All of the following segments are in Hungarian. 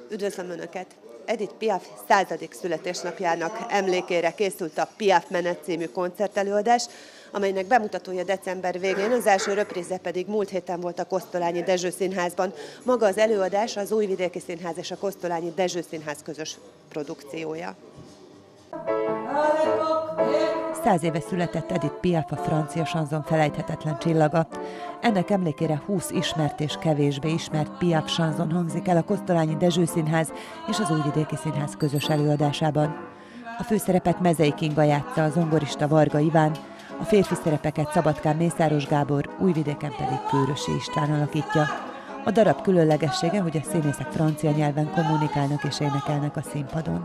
Üdvözlöm Önöket! Edith Piaf 100. születésnapjának emlékére készült a Piaf Menet című koncertelőadás, amelynek bemutatója december végén, az első röpríze pedig múlt héten volt a Kosztolányi Dezső Színházban. Maga az előadás az Újvidéki Színház és a Kosztolányi Dezső Színház közös produkciója. 100 éve született Edith Piaf, a francia sanzon felejthetetlen csillaga. Ennek emlékére 20 ismert és kevésbé ismert Piaf sanzon hangzik el a Kosztolányi Dezső Színház és az Újvidéki Színház közös előadásában. A főszerepet Mezei Kinga játsza, a zongorista Varga Iván, a férfi szerepeket Szabadkán Mészáros Gábor, Újvidéken pedig Kőrösi István alakítja. A darab különlegessége, hogy a színészek francia nyelven kommunikálnak és énekelnek a színpadon.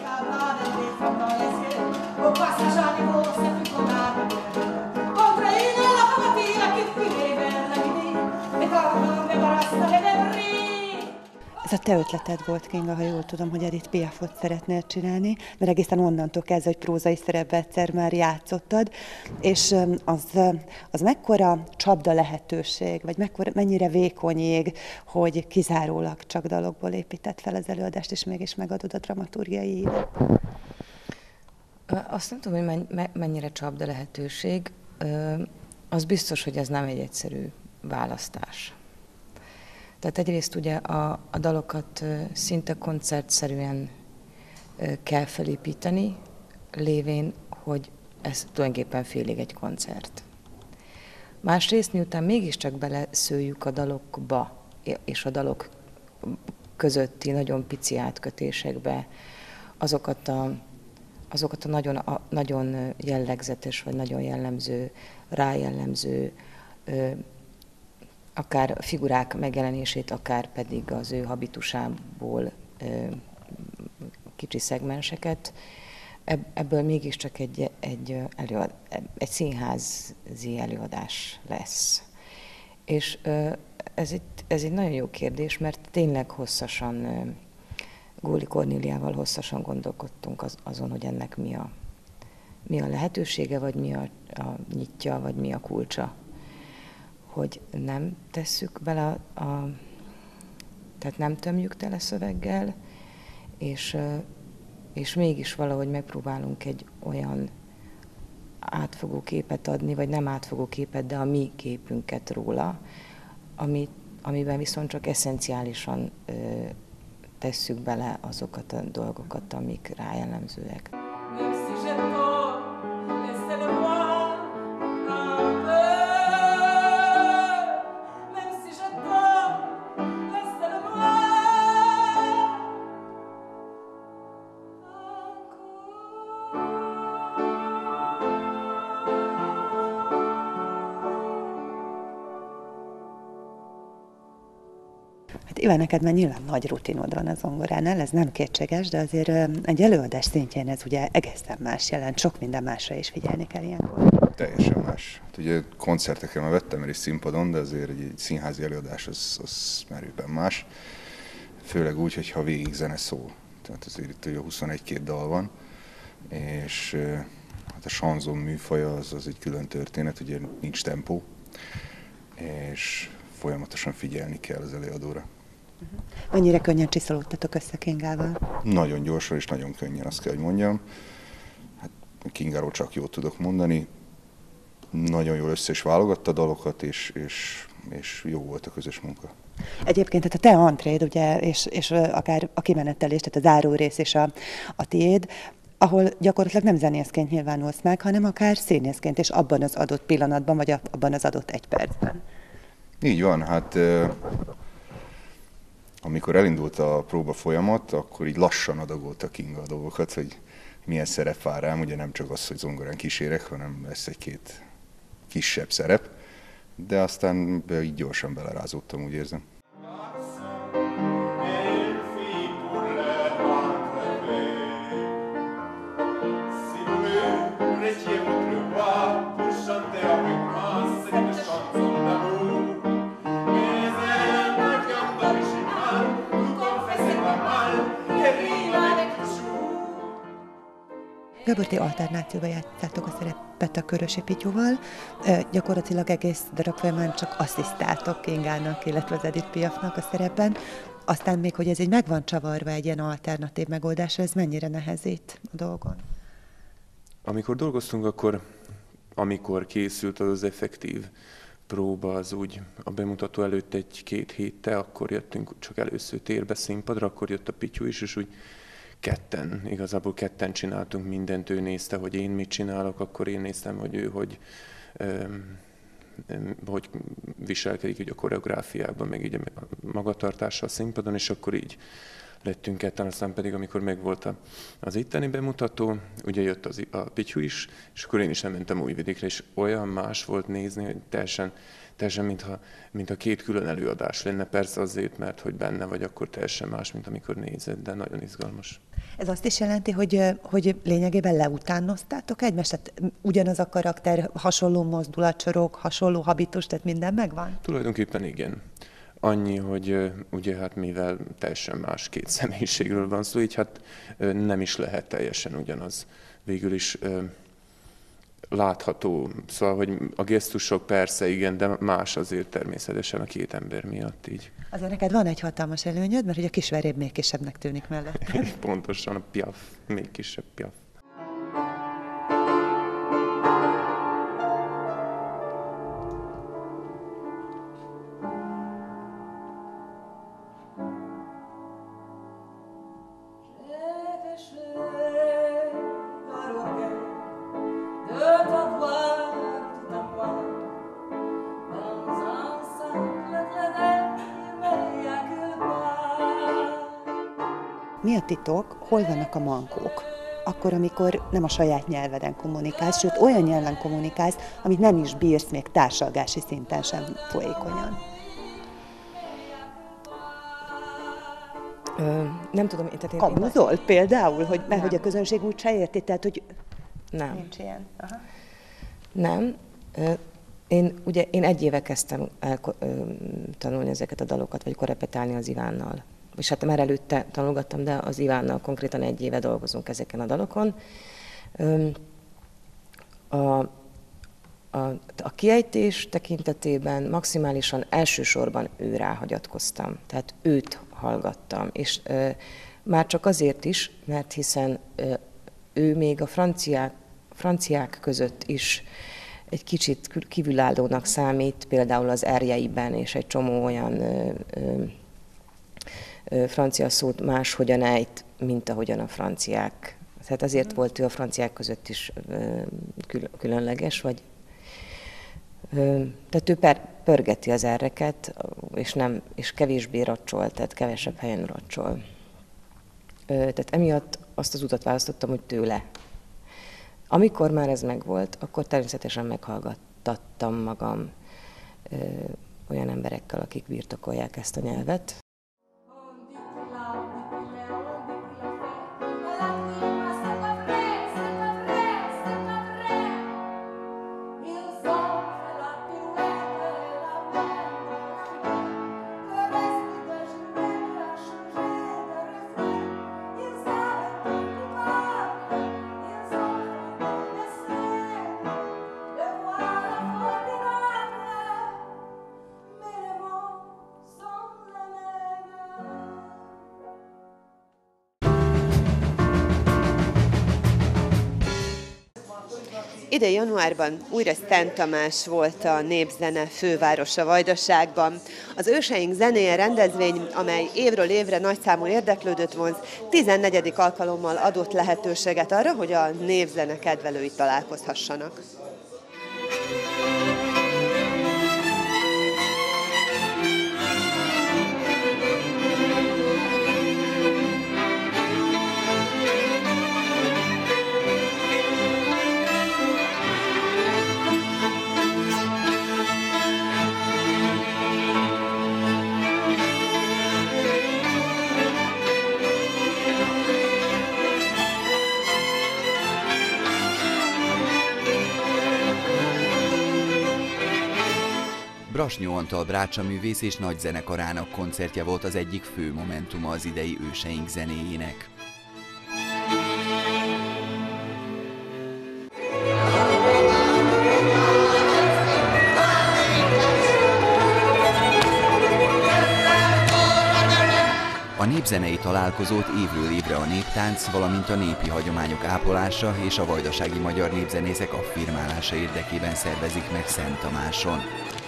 Ez a te ötleted volt, Kinga, ha jól tudom, hogy Edith Piafot szeretnél csinálni, mert egészen onnantól kezdve, hogy prózai szerepben egyszer már játszottad, és az mekkora csapda lehetőség, vagy mennyire vékony jég, hogy kizárólag csak dalokból épített fel az előadást, és mégis megadod a dramaturgiai ívet? Azt nem tudom, hogy mennyire csapda lehetőség. Az biztos, hogy ez nem egy egyszerű választás. Tehát egyrészt ugye a dalokat szinte koncertszerűen kell felépíteni, lévén, hogy ez tulajdonképpen félig egy koncert. Másrészt, miután mégiscsak beleszőjük a dalokba, és a dalok közötti nagyon pici átkötésekbe azokat a nagyon jellegzetes, vagy nagyon jellemző, rájellemző, akár figurák megjelenését, akár pedig az ő habitusából kicsi szegmenseket, ebből mégiscsak egy színházi előadás lesz. És ez egy nagyon jó kérdés, mert tényleg hosszasan, Góli Kornéliával hosszasan gondolkodtunk azon, hogy ennek mi a lehetősége, vagy mi a nyitja, vagy mi a kulcsa. Hogy nem tesszük bele, tehát nem tömjük tele szöveggel, és mégis valahogy megpróbálunk egy olyan átfogó képet adni, vagy nem átfogó képet, de a mi képünket róla, amiben viszont csak eszenciálisan tesszük bele azokat a dolgokat, amik rájellemzőek. Hát Iván, neked már nyilván nagy rutinod van a zongoránál, ez nem kétséges, de azért egy előadás szintjén ez ugye egészen más jelent, sok minden másra is figyelni kell ilyenkor. Teljesen más. Hát ugye koncertekre már vettem el is színpadon, de azért egy színházi előadás az merőben más. Főleg úgy, hogyha végig zene szól. Tehát azért itt ugye 21-22 dal van, és hát a sanzon műfaja az egy külön történet, ugye nincs tempó, és folyamatosan figyelni kell az előadóra. Mennyire könnyen csiszolódtatok össze Kingával? Nagyon gyorsan és nagyon könnyen, azt kell, hogy mondjam. Hát Kingáról csak jót tudok mondani. Nagyon jól össze is válogatta a dalokat, és jó volt a közös munka. Egyébként tehát a te antréd, ugye, és akár a kimenetelés, tehát a záró rész is a tiéd, ahol gyakorlatilag nem zenészként nyilvánulsz meg, hanem akár színészként, és abban az adott pillanatban, vagy abban az adott egy percben. Így van, hát amikor elindult a próba folyamat, akkor így lassan adagolta Kinga a dolgokat, hogy milyen szerep vár rám, ugye nem csak az, hogy zongorán kísérek, hanem lesz egy-két kisebb szerep, de aztán így gyorsan belerázódtam, úgy érzem. Gábor, ti alternációban játszátok a szerepet a Kőrösi Pityúval. Gyakorlatilag egész darab folyamán csak asszisztáltok Kingának, illetve az Edith Piafnak a szerepben. Aztán még, hogy ez így meg van csavarva egy ilyen alternatív megoldásra, ez mennyire nehezít a dolgon? Amikor dolgoztunk, akkor amikor készült az effektív próba, az úgy a bemutató előtt 1-2 héttel, akkor jöttünk csak először térbe színpadra, akkor jött a Pityu is, és úgy igazából ketten csináltunk mindent, ő nézte, hogy én mit csinálok, akkor én néztem, hogy ő hogy viselkedik így a koreográfiában, meg így a magatartással a színpadon, és akkor így lettünk ketten, aztán pedig, amikor megvolt az itteni bemutató, ugye jött a Pityu is, és akkor én is elmentem Újvidékre, és olyan más volt nézni, hogy teljesen mintha 2 külön előadás lenne, persze azért, mert hogy benne vagy, akkor teljesen más, mint amikor nézed, de nagyon izgalmas. Ez azt is jelenti, hogy lényegében leutánoztátok egymást? Tehát ugyanaz a karakter, hasonló mozdulatsorok, hasonló habitus, tehát minden megvan? Tulajdonképpen igen. Annyi, hogy ugye hát mivel teljesen más 2 személyiségről van szó, így hát nem is lehet teljesen ugyanaz. Végül is látható, szóval, hogy a gesztusok persze igen, de más azért természetesen a 2 ember miatt így. Azért neked van egy hatalmas előnyöd, mert hogy a kisverjébb még kisebbnek tűnik mellett. Pontosan, a Piaf, még kisebb Piaf. Mi a titok, hol vannak a mankók? Akkor, amikor nem a saját nyelveden kommunikálsz, sőt olyan nyelven kommunikálsz, amit nem is bírsz még társalgási szinten sem folyékonyan. Nem tudom, Kamuzol például, mert hogy a közönség úgy se érti, tehát hogy nem. Nincs ilyen. Aha. Nem. Én 1 éve kezdtem el tanulni ezeket a dalokat, vagy korepetálni az Ivánnal. És hát már előtte tanulgattam, de az Ivánnal konkrétan 1 éve dolgozunk ezeken a dalokon. A kiejtés tekintetében maximálisan elsősorban őrá hagyatkoztam, tehát őt hallgattam, és már csak azért is, mert hiszen ő még a franciák között is egy kicsit kívülállónak számít, például az erjeiben, és egy csomó olyan francia szót máshogyan ejt, mint ahogyan a franciák. Tehát azért volt ő a franciák között is különleges, vagy tehát ő pörgeti az erreket, és kevésbé racsol, tehát kevesebb helyen racsol. Tehát emiatt azt az utat választottam, hogy tőle. Amikor már ez megvolt, akkor természetesen meghallgattattam magam olyan emberekkel, akik birtokolják ezt a nyelvet. Idén januárban újra Szent Tamás volt a népzene fővárosa Vajdaságban. Az Őseink zenéje rendezvény, amely évről évre nagyszámú érdeklődőt vonz, 14. alkalommal adott lehetőséget arra, hogy a népzene kedvelői találkozhassanak. Brasnyó Antal brácsaművész és nagyzenekarának koncertje volt az egyik fő momentuma az idei Őseink zenéjének. népzenei találkozót évről évre a néptánc, valamint a népi hagyományok ápolása és a vajdasági magyar népzenészek affirmálása érdekében szervezik meg Szenttamáson.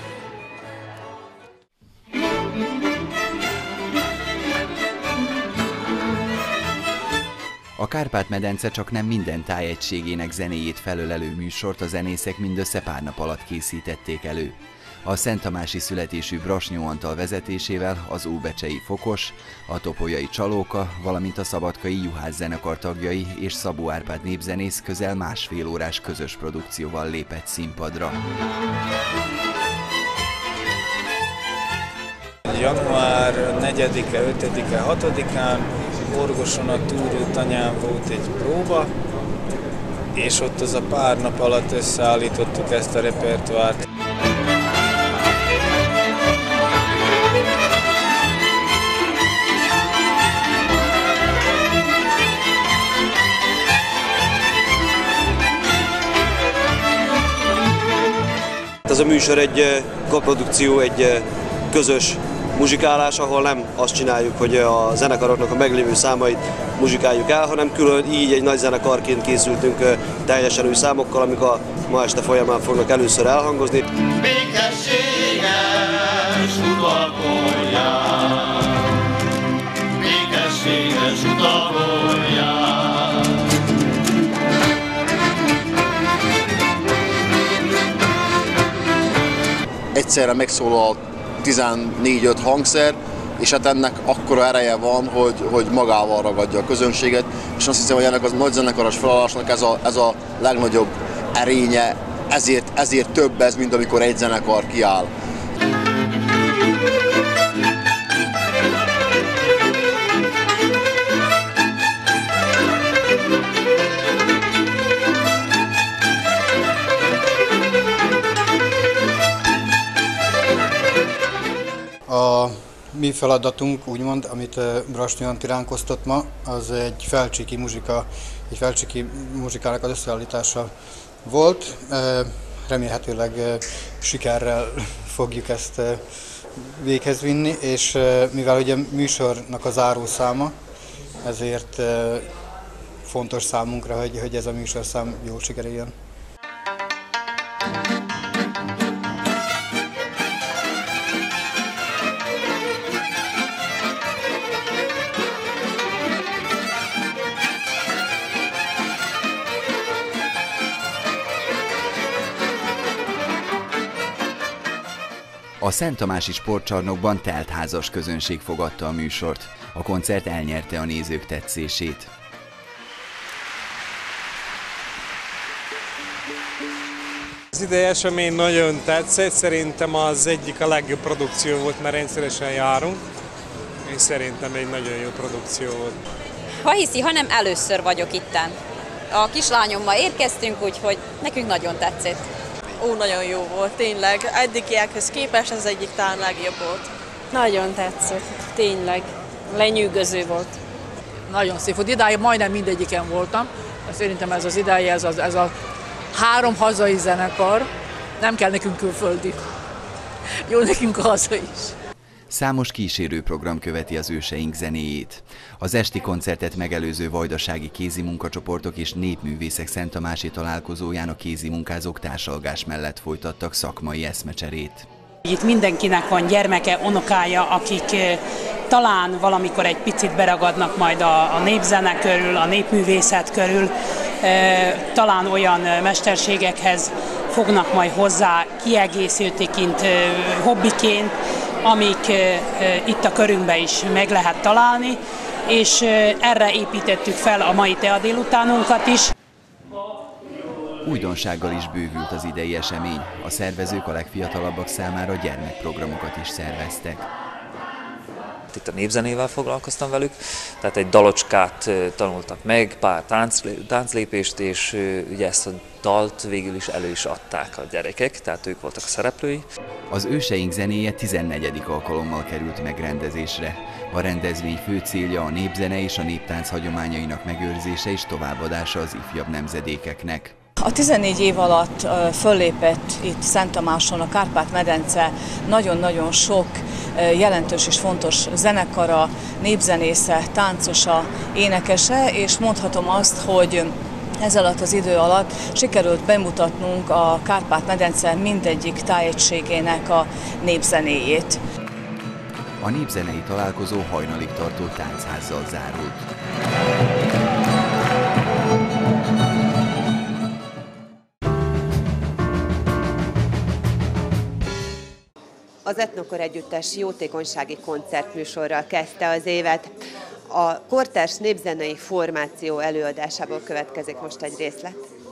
A Kárpát-medence csak nem minden tájegységének zenéjét felölelő műsort a zenészek mindössze pár nap alatt készítették elő. A szenttamási születésű Brasnyó Antal vezetésével az óbecsei Fokos, a topolyai Csalóka, valamint a szabadkai Juhász zenekar tagjai és Szabó Árpád népzenész közel másfél órás közös produkcióval lépett színpadra. Január 4-e, 5-e, 6-án Orgoson a Túró tanyán volt egy próba, és ott az a pár nap alatt összeállítottuk ezt a repertoárt. Ez a műsor egy koprodukció, egy közös muzsikálás, ahol nem azt csináljuk, hogy a zenekaroknak a meglévő számait muzsikáljuk el, hanem külön így egy nagy zenekarként készültünk teljesen új számokkal, amik a ma este folyamán fognak először elhangozni. Békességes utagoljál, békességes utagoljál. Egyszerre megszólal 14-5 hangszer, és hát ennek akkora ereje van, hogy magával ragadja a közönséget, és azt hiszem, hogy ennek a nagy zenekaros felállásnak ez a legnagyobb erénye, ezért több ez, mint amikor egy zenekar kiáll. A mi feladatunk, úgymond, amit Brasnyó Antti ránk osztott ma, az egy felcsíki muzsikának az összeállítása volt. Remélhetőleg sikerrel fogjuk ezt véghez vinni, és mivel ugye a műsornak a zárószáma, ezért fontos számunkra, hogy ez a műsorszám jól sikerüljön. A Szenttamási sportcsarnokban teltházas közönség fogadta a műsort. A koncert elnyerte a nézők tetszését. Az idei esemény nagyon tetszett, szerintem az egyik a legjobb produkció volt, mert rendszeresen járunk, és szerintem egy nagyon jó produkció volt. Ha hiszi, hanem először vagyok itten. A kislányommal érkeztünk, úgyhogy nekünk nagyon tetszett. Nagyon jó volt, tényleg. Eddigiekhez képest ez egyik talán legjobb volt. Nagyon tetszett, tényleg. Lenyűgöző volt. Nagyon szép volt. Idáig majdnem mindegyiken voltam. Szerintem ez az ideje, ez a 3 hazai zenekar. Nem kell nekünk külföldi. Jó nekünk a haza is. Számos kísérőprogram követi az őseink zenéjét. Az esti koncertet megelőző vajdasági kézimunkacsoportok és népművészek szenttamási találkozóján a kézimunkázók társalgás mellett folytattak szakmai eszmecserét. Itt mindenkinek van gyermeke, unokája, akik talán valamikor egy picit beragadnak majd a népzene körül, a népművészet körül, talán olyan mesterségekhez fognak majd hozzá kiegészítőként, hobbiként, amik itt a körünkben is meg lehet találni, és erre építettük fel a mai tea délutánunkat is. Újdonsággal is bővült az idei esemény. A szervezők a legfiatalabbak számára gyermekprogramokat is szerveztek. Itt a népzenével foglalkoztam velük, tehát egy dalocskát tanultak meg, pár tánclépést, és ugye ezt a dalt végül is elő is adták a gyerekek, tehát ők voltak a szereplői. Az őseink zenéje 14. alkalommal került megrendezésre. A rendezvény fő célja a népzene és a néptánc hagyományainak megőrzése és továbbadása az ifjabb nemzedékeknek. A 14 év alatt föllépett itt Szent Tamáson a Kárpát-medence nagyon-nagyon sok jelentős és fontos zenekara, népzenésze, táncosa, énekese, és mondhatom azt, hogy ez alatt az idő alatt sikerült bemutatnunk a Kárpát-medence mindegyik tájegységének a népzenéjét. A népzenei találkozó hajnalig tartó tánchazzal zárult. Az Etnokor együttes jótékonysági koncertműsorral kezdte az évet. A kortárs népzenei formáció előadásából következik most egy részlet.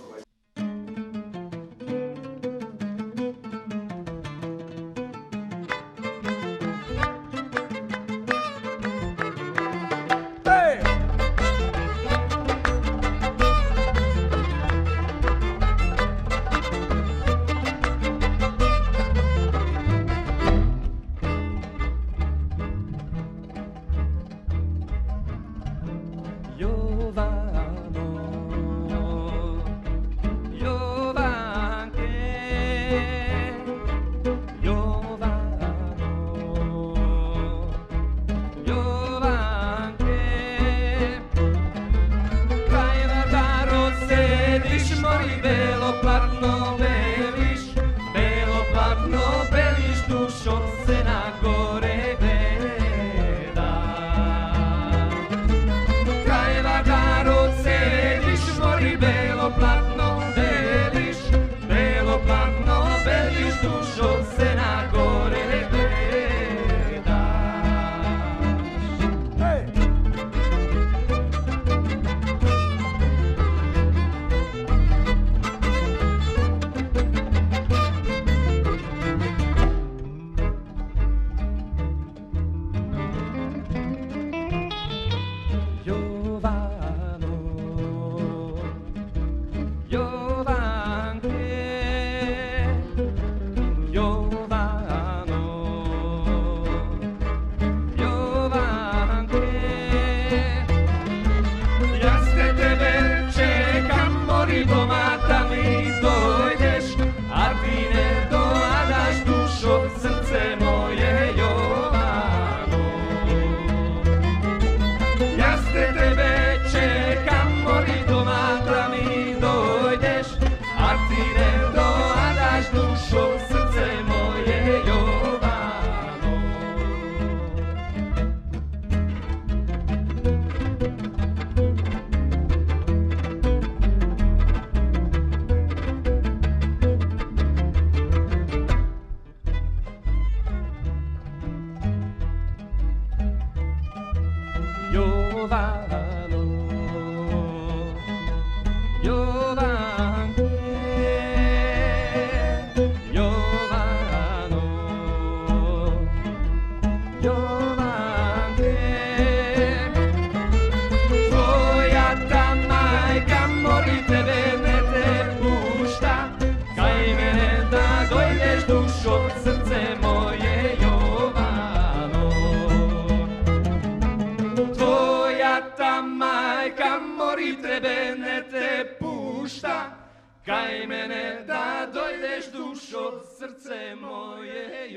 Kaj mene da dojdeš dušo, srce moje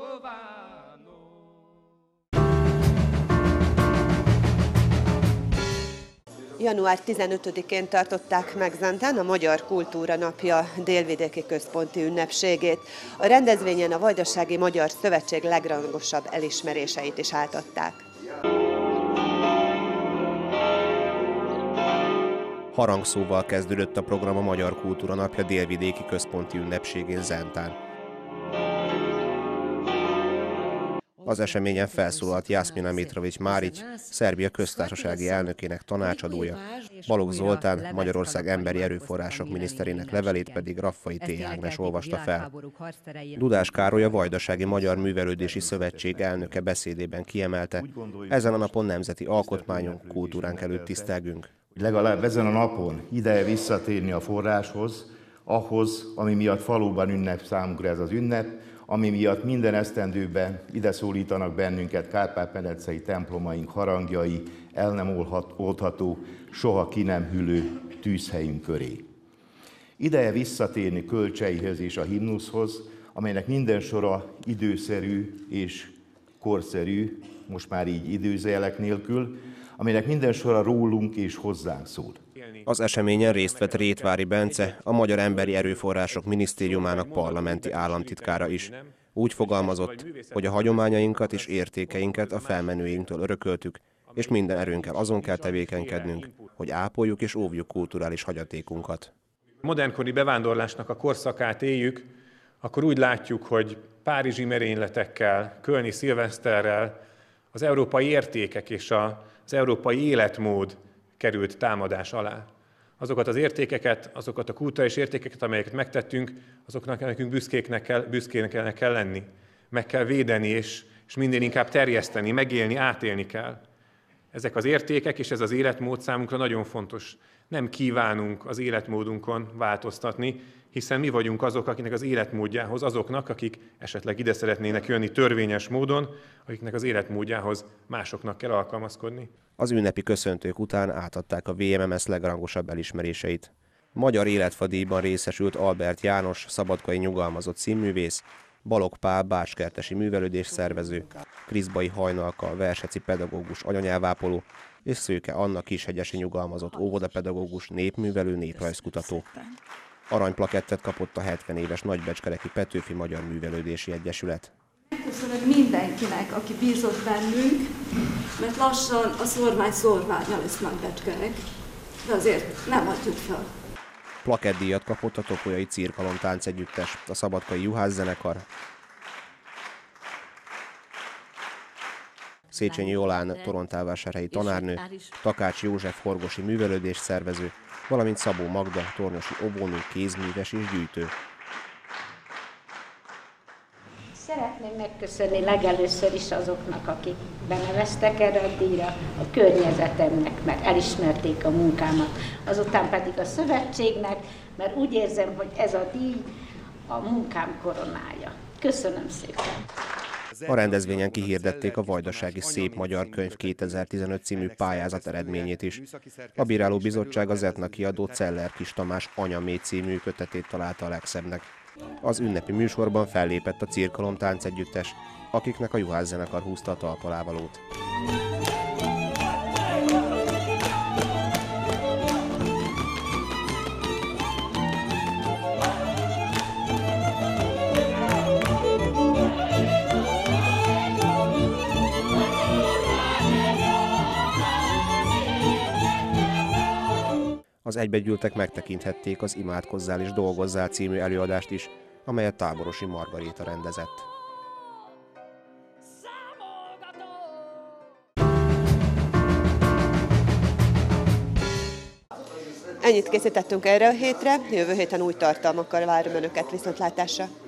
Jovano. Január 15-én tartották meg Zentán a Magyar Kultúra Napja délvidéki központi ünnepségét. A rendezvényen a Vajdasági Magyar Szövetség legrangosabb elismeréseit is átadták. Harangszóval kezdődött a program a Magyar Kultúra Napja délvidéki központi ünnepségén Zentán. Az eseményen felszólalt Jászmina Mitrovics Márics, Szerbia köztársasági elnökének tanácsadója, Balogh Zoltán, Magyarország emberi erőforrások miniszterének levelét pedig Raffai T. Ágnes olvasta fel. Dudás Károly, a Vajdasági Magyar Művelődési Szövetség elnöke beszédében kiemelte, ezen a napon nemzeti alkotmányunk, kultúránk előtt tisztelgünk. Legalább ezen a napon ideje visszatérni a forráshoz, ahhoz, ami miatt faluban ünnep számunkra ez az ünnep, ami miatt minden esztendőben ide szólítanak bennünket kárpát-medencei templomaink harangjai, el nem oldható, soha ki nem hűlő tűzhelyünk köré. Ideje visszatérni kölcseihez és a himnuszhoz, amelynek minden sora időszerű és korszerű, most már így időzelek nélkül, amelynek minden sora rólunk és hozzánk szól. Az eseményen részt vett Rétvári Bence, a Magyar Emberi Erőforrások Minisztériumának parlamenti államtitkára is. Úgy fogalmazott, hogy a hagyományainkat és értékeinket a felmenőinktől örököltük, és minden erőnkkel azon kell tevékenykednünk, hogy ápoljuk és óvjuk kulturális hagyatékunkat. Modernkori bevándorlásnak a korszakát éljük, akkor úgy látjuk, hogy párizsi merényletekkel, kölni szilveszterrel az európai értékek és az európai életmód került támadás alá. Azokat az értékeket, azokat a kulturális értékeket, amelyeket megtettünk, azoknak nekünk büszkének kell lenni. Meg kell védeni, és minél inkább terjeszteni, megélni, átélni kell. Ezek az értékek és ez az életmód számunkra nagyon fontos. Nem kívánunk az életmódunkon változtatni, hiszen mi vagyunk azok, akiknek az életmódjához, azoknak, akik esetleg ide szeretnének jönni törvényes módon, akiknek az életmódjához másoknak kell alkalmazkodni. Az ünnepi köszöntők után átadták a VMMS legrangosabb elismeréseit. Magyar életfadíjban részesült Albert János, szabadkai nyugalmazott színművész, Balogh Pál bácskertesi művelődés szervező, Kriszbai Hajnalka verseci pedagógus anyanyelvápoló, és Szőke Anna kishegyesi nyugalmazott óvodapedagógus, népművelő, néprajzkutató. Aranyplakettet kapott a 70 éves Nagybecskereki Petőfi Magyar Művelődési Egyesület. Köszönöm mindenkinek, aki bízott bennünk, mert lassan a szorvány szorványa lesz Nagybecskerek, de azért nem adjuk fel. Plakettdíjat kapott a Topolyai Cirkalom Táncegyüttes, a Szabadkai Juhászzenekar, Széchenyi Jolán torontálvásárhelyi tanárnő, Takács József horgosi művelődés szervező, valamint Szabó Magda tornyosi óvónő, kézműves és gyűjtő. Szeretném megköszönni legelőször is azoknak, akik beneveztek erre a díjra, a környezetemnek, mert elismerték a munkámat, azután pedig a szövetségnek, mert úgy érzem, hogy ez a díj a munkám koronája. Köszönöm szépen! A rendezvényen kihirdették a Vajdasági Szép Magyar Könyv 2015 című pályázat eredményét is. A bírálóbizottság az Etna kiadó Celler Kis Tamás Anyamé című kötetét találta a legszebbnek. Az ünnepi műsorban fellépett a Cirkalom Táncegyüttes, akiknek a Juhászzenekar húzta a talpalávalót. Az egybegyűltek megtekinthették az Imádkozzál és dolgozzál című előadást is, amelyet Táborosi Margaréta rendezett. Ennyit készítettünk erre a hétre, jövő héten új tartalmakkal várom Önöket, viszontlátásra!